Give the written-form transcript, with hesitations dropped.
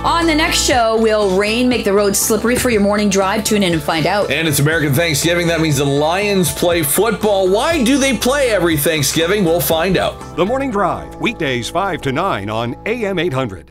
On the next show, will rain make the roads slippery for your morning drive? Tune in and find out. And it's American Thanksgiving. That means the Lions play football. Why do they play every Thanksgiving? We'll find out. The Morning Drive, weekdays 5 to 9 on AM800.